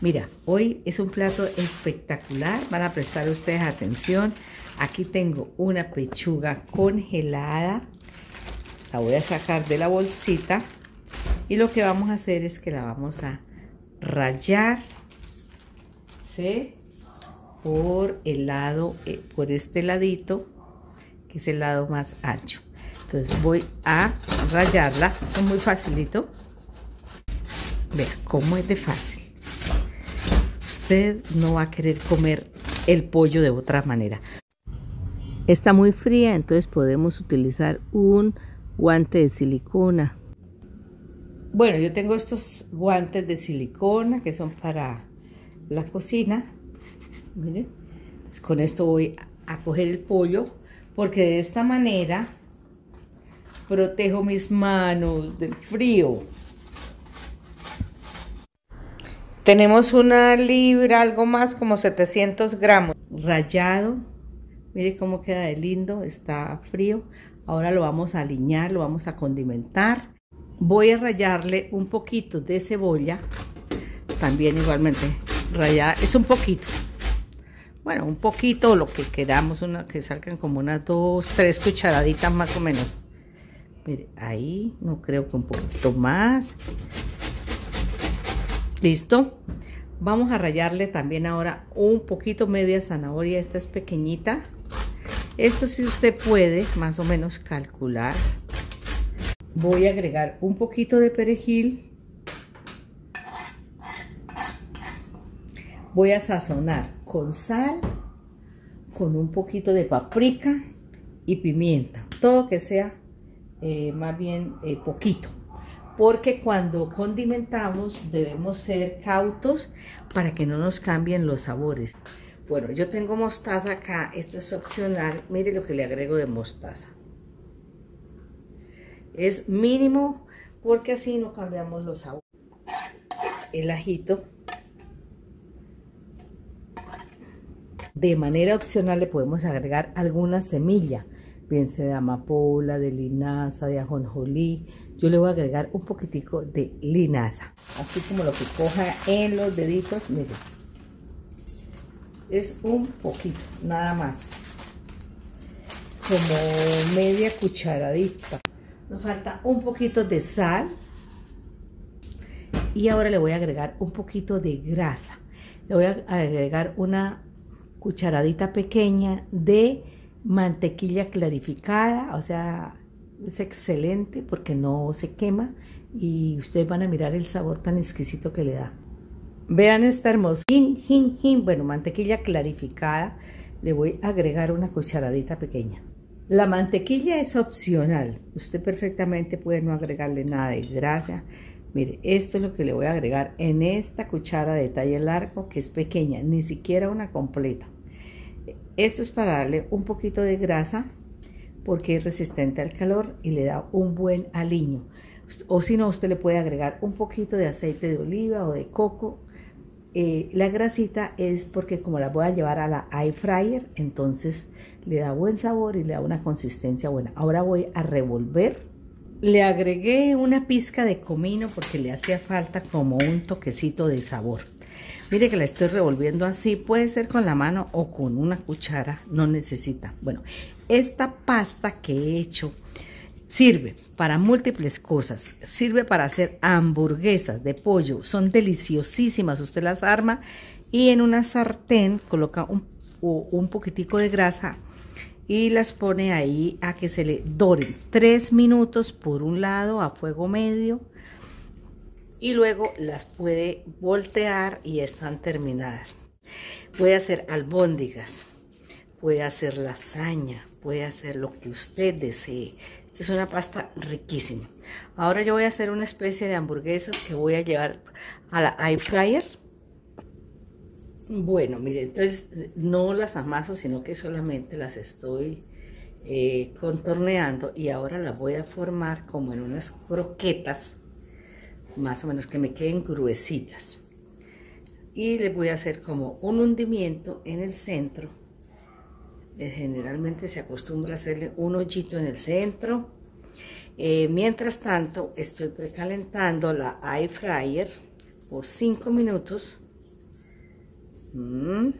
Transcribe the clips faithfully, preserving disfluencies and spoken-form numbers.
Mira, hoy es un plato espectacular, van a prestar ustedes atención. Aquí tengo una pechuga congelada, la voy a sacar de la bolsita y lo que vamos a hacer es que la vamos a rallar, ¿sí? Por el lado, eh, por este ladito, que es el lado más ancho. Entonces voy a rallarla, eso es muy facilito. Vea cómo es de fácil. Usted no va a querer comer el pollo de otra manera. Está muy fría, entonces podemos utilizar un guante de silicona. Bueno, yo tengo estos guantes de silicona que son para la cocina. Miren, entonces con esto voy a coger el pollo, porque de esta manera protejo mis manos del frío. Tenemos una libra, algo más, como setecientos gramos. Rallado, mire cómo queda de lindo, está frío. Ahora lo vamos a aliñar, lo vamos a condimentar. Voy a rallarle un poquito de cebolla, también igualmente rallada, es un poquito. Bueno, un poquito, lo que queramos, una, que salgan como unas dos, tres cucharaditas más o menos. Mire, ahí, no creo que un poquito más. Listo. Vamos a rallarle también ahora un poquito media zanahoria, esta es pequeñita. Esto si usted puede más o menos calcular. Voy a agregar un poquito de perejil. Voy a sazonar con sal, con un poquito de paprika y pimienta. Todo que sea eh, más bien eh, poquito. Porque cuando condimentamos debemos ser cautos para que no nos cambien los sabores. Bueno, yo tengo mostaza acá, esto es opcional. Mire lo que le agrego de mostaza. Es mínimo porque así no cambiamos los sabores. El ajito. De manera opcional le podemos agregar alguna semilla, bien sea de amapola, de linaza, de ajonjolí. Yo le voy a agregar un poquitico de linaza, así como lo que coja en los deditos, miren. Es un poquito, nada más, como media cucharadita. Nos falta un poquito de sal y ahora le voy a agregar un poquito de grasa. Le voy a agregar una cucharadita pequeña de mantequilla clarificada, o sea, es excelente porque no se quema y ustedes van a mirar el sabor tan exquisito que le da. Vean esta hermosa, hin, hin, hin. Bueno, mantequilla clarificada, le voy a agregar una cucharadita pequeña. La mantequilla es opcional, usted perfectamente puede no agregarle nada de grasa. Mire, esto es lo que le voy a agregar en esta cuchara de talle largo que es pequeña, ni siquiera una completa. Esto es para darle un poquito de grasa porque es resistente al calor y le da un buen aliño. O si no, usted le puede agregar un poquito de aceite de oliva o de coco. Eh, la grasita es porque como la voy a llevar a la air fryer, entonces le da buen sabor y le da una consistencia buena. Ahora voy a revolver. Le agregué una pizca de comino porque le hacía falta como un toquecito de sabor. Mire que la estoy revolviendo así, puede ser con la mano o con una cuchara, no necesita. Bueno, esta pasta que he hecho sirve para múltiples cosas. Sirve para hacer hamburguesas de pollo, son deliciosísimas. Usted las arma y en una sartén coloca un, un poquitico de grasa y las pone ahí a que se le doren. Tres minutos por un lado a fuego medio. Y luego las puede voltear y están terminadas. Puede hacer albóndigas, puede hacer lasaña, puede hacer lo que usted desee. Esto es una pasta riquísima. Ahora yo voy a hacer una especie de hamburguesas que voy a llevar a la air fryer. Bueno, miren, entonces no las amaso, sino que solamente las estoy eh, contorneando y ahora las voy a formar como en unas croquetas. Más o menos que me queden gruesitas y les voy a hacer como un hundimiento en el centro. Eh, generalmente se acostumbra a hacerle un hoyito en el centro. Eh, mientras tanto estoy precalentando la air fryer por cinco minutos Mm.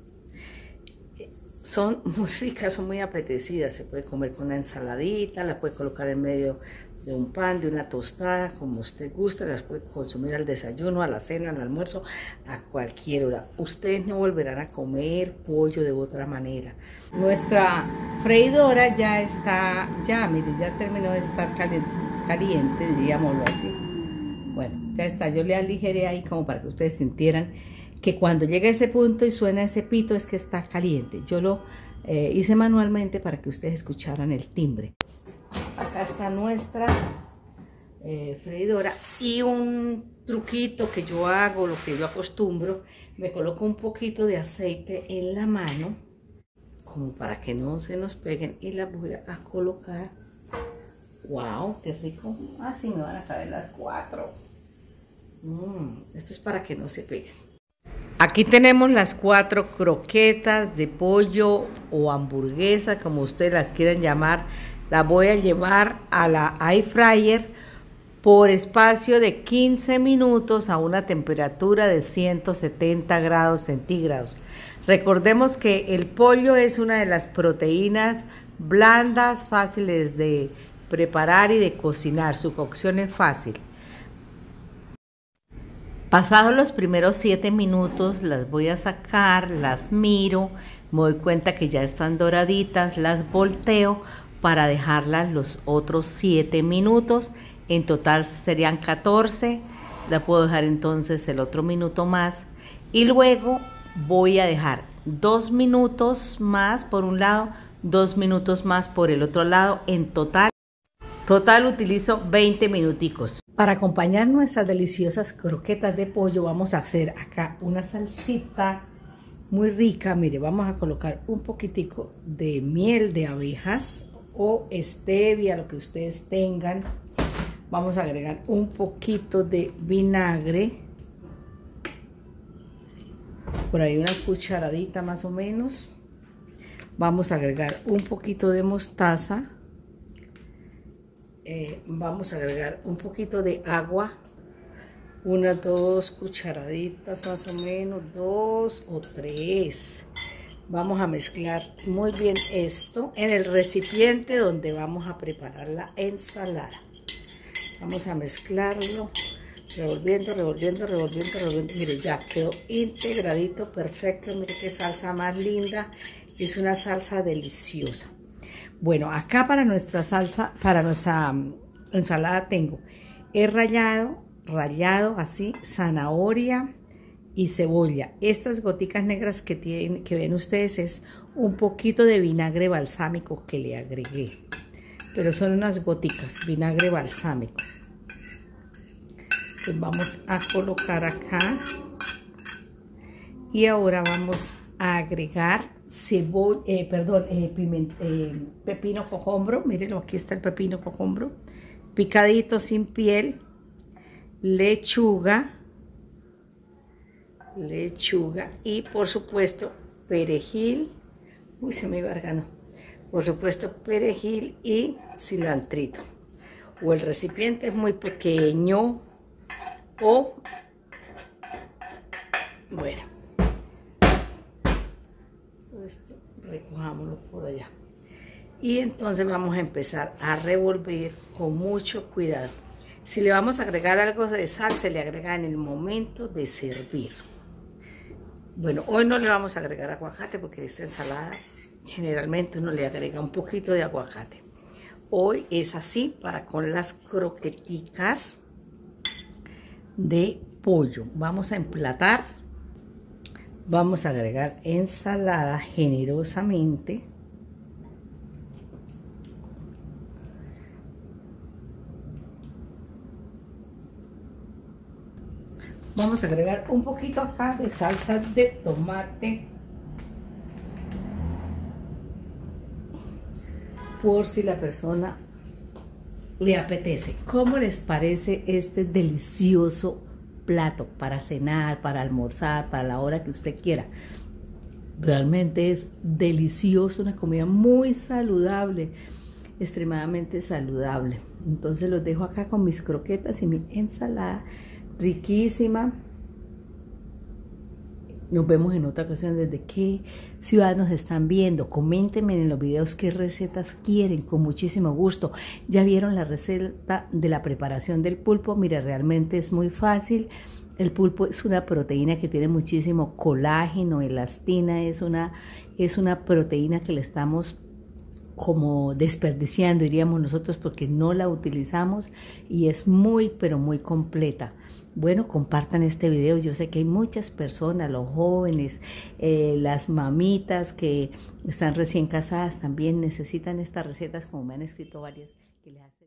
Son muy ricas, son muy apetecidas. Se puede comer con una ensaladita, la puede colocar en medio de un pan, de una tostada, como usted guste. Las puede consumir al desayuno, a la cena, al almuerzo, a cualquier hora. Ustedes no volverán a comer pollo de otra manera. Nuestra freidora ya está, ya mire, ya terminó de estar caliente, caliente diríamoslo así. Bueno, ya está, yo le aligeré ahí como para que ustedes sintieran que cuando llega a ese punto y suena ese pito es que está caliente. Yo lo eh, hice manualmente para que ustedes escucharan el timbre. Acá está nuestra eh, freidora, y un truquito que yo hago, lo que yo acostumbro, me coloco un poquito de aceite en la mano como para que no se nos peguen, y la voy a colocar. Wow, qué rico. Así me van a caber las cuatro. Mm, esto es para que no se peguen. Aquí tenemos las cuatro croquetas de pollo o hamburguesa, como ustedes las quieran llamar. Las voy a llevar a la air fryer por espacio de quince minutos a una temperatura de ciento setenta grados centígrados. Recordemos que el pollo es una de las proteínas blandas, fáciles de preparar y de cocinar. Su cocción es fácil. Pasados los primeros siete minutos, las voy a sacar, las miro, me doy cuenta que ya están doraditas, las volteo para dejarlas los otros siete minutos. En total serían catorce, la puedo dejar entonces el otro minuto más, y luego voy a dejar dos minutos más por un lado, dos minutos más por el otro lado. En total, total utilizo veinte minuticos. Para acompañar nuestras deliciosas croquetas de pollo vamos a hacer acá una salsita muy rica. Mire, vamos a colocar un poquitico de miel de abejas o stevia, lo que ustedes tengan. Vamos a agregar un poquito de vinagre, por ahí una cucharadita más o menos. Vamos a agregar un poquito de mostaza. Eh, vamos a agregar un poquito de agua, unas dos cucharaditas más o menos, dos o tres. Vamos a mezclar muy bien esto en el recipiente donde vamos a preparar la ensalada. Vamos a mezclarlo, revolviendo, revolviendo, revolviendo, revolviendo. Mire, ya quedó integradito, perfecto. Mire qué salsa más linda. Es una salsa deliciosa. Bueno, acá para nuestra salsa, para nuestra ensalada tengo, he rallado, rallado así, zanahoria y cebolla. Estas goticas negras que, tienen, que ven ustedes es un poquito de vinagre balsámico que le agregué. Pero son unas goticas, vinagre balsámico. Entonces vamos a colocar acá. Y ahora vamos a agregar cebolla, eh, perdón, eh, piment, eh, pepino cocombro. Mírenlo, aquí está el pepino cocombro. Picadito sin piel. Lechuga. Lechuga. Y por supuesto perejil. Uy, se me iba argando. Por supuesto perejil y cilantrito. O el recipiente es muy pequeño o bueno, todo esto recojámoslo por allá, y entonces vamos a empezar a revolver con mucho cuidado. Si le vamos a agregar algo de sal, se le agrega en el momento de servir. Bueno, hoy no le vamos a agregar aguacate porque esta ensalada generalmente uno le agrega un poquito de aguacate. Hoy es así para con las croqueticas de pollo. Vamos a emplatar. Vamos a agregar ensalada generosamente. Vamos a agregar un poquito acá de salsa de tomate, por si la persona le apetece. ¿Cómo les parece este delicioso plato para cenar, para almorzar, para la hora que usted quiera? Realmente es delicioso, una comida muy saludable, extremadamente saludable. Entonces los dejo acá con mis croquetas y mi ensalada riquísima. Nos vemos en otra ocasión. ¿Desde qué ciudad nos están viendo? Coméntenme en los videos qué recetas quieren, con muchísimo gusto. ¿Ya vieron la receta de la preparación del pulpo? Mira, realmente es muy fácil. El pulpo es una proteína que tiene muchísimo colágeno, elastina, es una, es una proteína que le estamos como desperdiciando, diríamos nosotros, porque no la utilizamos y es muy, pero muy completa. Bueno, compartan este video. Yo sé que hay muchas personas, los jóvenes, eh, las mamitas que están recién casadas también necesitan estas recetas, como me han escrito varias que les